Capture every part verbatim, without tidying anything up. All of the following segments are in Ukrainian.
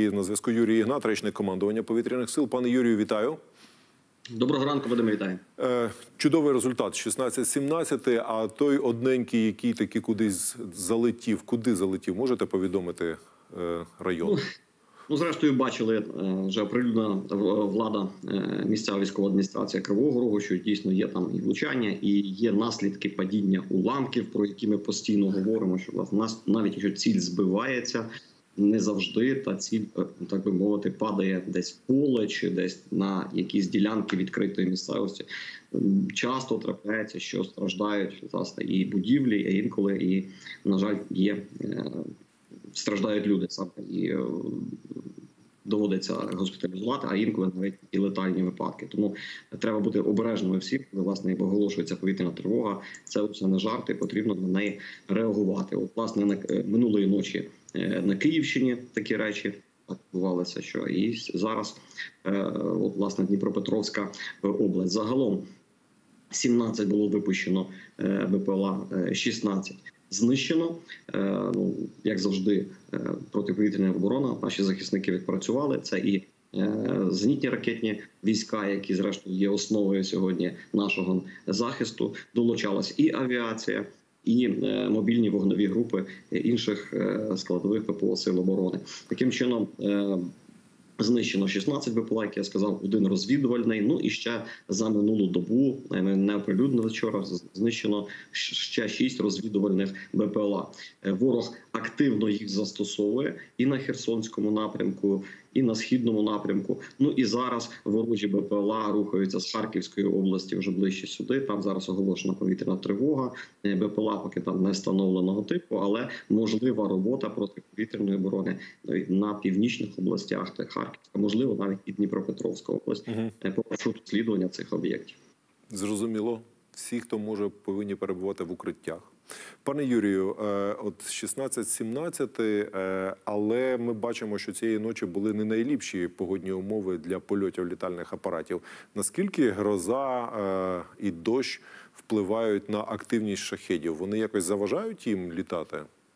студії на зв'язку Юрій Ігнат, речник командування повітряних сил. Пане Юрію, вітаю. Доброго ранку, Вадиме, вітаю. Е, чудовий результат, шістнадцять сімнадцять, а той одненький, який таки кудись залетів, куди залетів, можете повідомити е, район? Ну, ну, зрештою, бачили, вже оприлюднена влада, місцева військова адміністрація Кривого Рогу, що дійсно є там і влучання, і є наслідки падіння уламків, про які ми постійно говоримо, що власне, нас, навіть якщо ціль збивається, не завжди та ціль, так би мовити, падає десь в поле чи десь на якісь ділянки відкритої місцевості. Часто трапляється, що страждають власне і будівлі, а інколи і, на жаль, є страждають люди саме і доводиться госпіталізувати, а інколи навіть і летальні випадки. Тому треба бути обережними всім, коли власне оголошується повітряна тривога. Це все не жарти, потрібно на неї реагувати. От власне на минулої ночі на Київщині такі речі відбувалися, що і зараз от власне Дніпропетровська область. Загалом сімнадцять було випущено БПЛА, шістнадцять знищено. Ну, як завжди, протиповітряна оборона, наші захисники відпрацювали. Це і зенітні ракетні війська, які зрештою є основою сьогодні нашого захисту. Долучалась і авіація, і мобільні вогневі групи інших складових ППО Сил оборони. Таким чином, знищено шістнадцять БПЛА, як я сказав, один розвідувальний. Ну і ще за минулу добу, не оприлюднили вчора, знищено ще шість розвідувальних БПЛА. Ворог активно їх застосовує і на Херсонському напрямку, і на Східному напрямку. Ну і зараз ворожі БПЛА рухаються з Харківської області вже ближче сюди. Там зараз оголошена повітряна тривога. БПЛА поки там не встановленого типу, але можлива робота протиповітряної оборони на північних областях, та Харківська, можливо, навіть і Дніпропетровська область, угу. по маршруту слідування цих об'єктів. Зрозуміло. Всі, хто може, повинні перебувати в укриттях. Пане Юрію, от шістнадцять сімнадцять, але ми бачимо, що цієї ночі були не найліпші погодні умови для польотів літальних апаратів. Наскільки гроза і дощ впливають на активність шахедів? Вони якось заважають їм літати?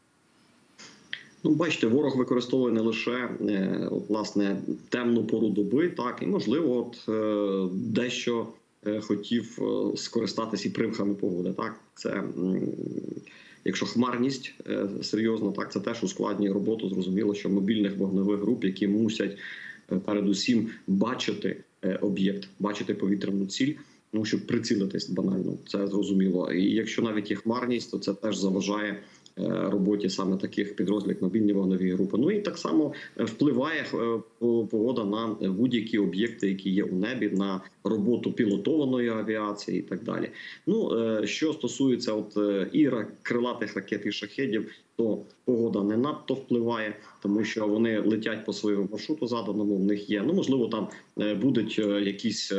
Ну, бачите, ворог використовує не лише от, власне, темну пору доби, так, і, можливо, от, дещо хотів скористатися і примхами погоди. Так? Це, якщо хмарність серйозно, так, це теж ускладнює роботу. Зрозуміло, що мобільних вогневих груп, які мусять передусім бачити об'єкт, бачити повітряну ціль, ну, щоб прицілитись банально, це зрозуміло. І якщо навіть є хмарність, то це теж заважає роботі саме таких підрозділів, як мобільні вогневі групи. Ну і так само впливає погода на будь-які об'єкти, які є у небі, на роботу пілотованої авіації і так далі. Ну, що стосується от і крилатих ракет і шахедів, то погода не надто впливає, тому що вони летять по своєму маршруту заданому, в них є. Ну, можливо, там будуть якісь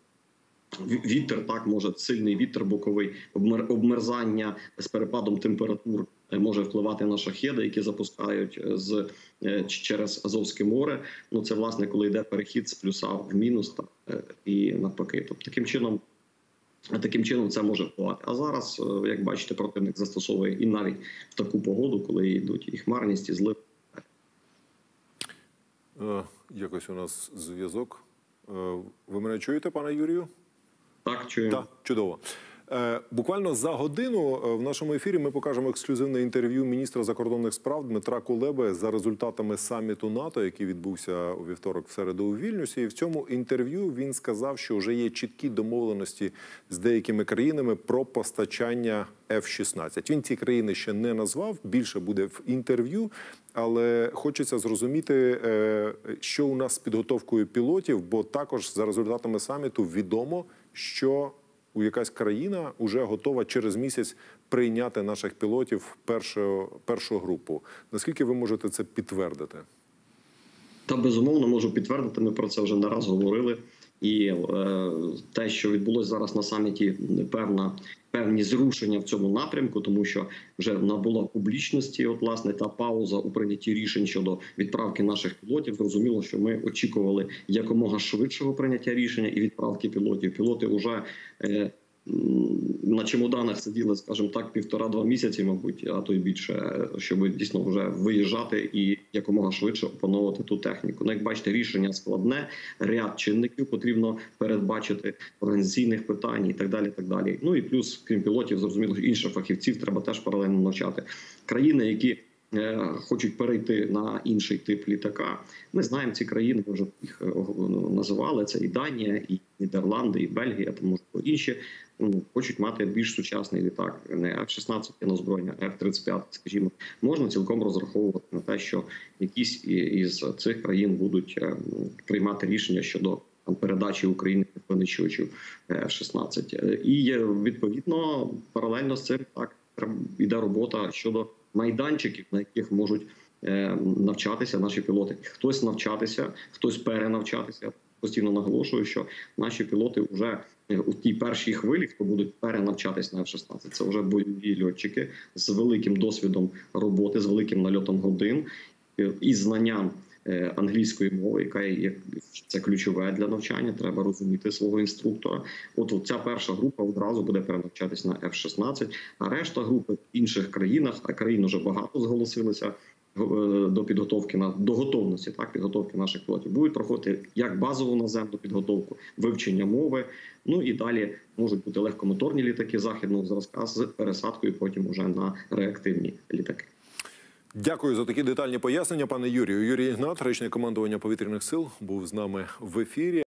вітер, так, може сильний вітер боковий, обмерзання з перепадом температур може впливати на шахеди, які запускають з через Азовське море. Ну це власне, коли йде перехід з плюса в мінус, так, і навпаки. Тобто таким чином, таким чином це може впливати. А зараз, як бачите, противник застосовує і навіть в таку погоду, коли йдуть і хмарність, і злив. Якось у нас зв'язок. Ви мене чуєте, пане Юрію? Так, чую. Так, чудово. Е, буквально за годину в нашому ефірі ми покажемо ексклюзивне інтерв'ю міністра закордонних справ Дмитра Кулеби за результатами саміту НАТО, який відбувся у вівторок в середу у Вільнюсі. І в цьому інтерв'ю він сказав, що вже є чіткі домовленості з деякими країнами про постачання еф шістнадцять. Він ці країни ще не назвав, більше буде в інтерв'ю, але хочеться зрозуміти, що у нас з підготовкою пілотів, бо також за результатами саміту відомо, що у якась країна вже готова через місяць прийняти наших пілотів першу, першу групу. Наскільки ви можете це підтвердити? Та безумовно можу підтвердити, ми про це вже не раз говорили. І е, те, що відбулося зараз на саміті, певна, певні зрушення в цьому напрямку, тому що вже набула публічності, от, власне, та пауза у прийнятті рішень щодо відправки наших пілотів. Зрозуміло, що ми очікували якомога швидшого прийняття рішення і відправки пілотів. Пілоти вже е, на чемоданах сиділи, скажімо так, півтора-два місяці, мабуть, а то й більше, щоб дійсно вже виїжджати і якомога швидше опановувати ту техніку. Ну, як бачите, рішення складне, ряд чинників потрібно передбачити, організаційних питань і так далі. Так далі. Ну і плюс, крім пілотів, зрозуміло, інших фахівців треба теж паралельно навчати. Країни, які хочуть перейти на інший тип літака. Ми знаємо ці країни, ми вже їх називали, це і Данія, і Нідерланди, і Бельгія, там можливо інші, хочуть мати більш сучасний літак, не еф шістнадцять на озброєння, еф тридцять п'ять, скажімо. Можна цілком розраховувати на те, що якісь із цих країн будуть приймати рішення щодо там передачі України винищувачів еф шістнадцять. І відповідно паралельно з цим так іде робота щодо майданчиків, на яких можуть е, навчатися наші пілоти. Хтось навчатися, хтось перенавчатися. Постійно наголошую, що наші пілоти вже у тій першій хвилі, хто будуть перенавчатись на еф шістнадцять, це вже бойові льотчики з великим досвідом роботи, з великим нальотом годин і знанням англійської мови, яка є це ключове для навчання. Треба розуміти свого інструктора. От ця перша група одразу буде перенавчатись на еф шістнадцять, а решта групи в інших країнах, а країн вже багато зголосилися до підготовки на до готовності, так підготовки наших пілотів, будуть проходити як базову наземну підготовку, вивчення мови. Ну і далі можуть бути легкомоторні літаки західного зразка з пересадкою потім уже на реактивні літаки. Дякую за такі детальні пояснення, пане Юрію. Юрій Ігнат, речник командування повітряних сил, був з нами в ефірі.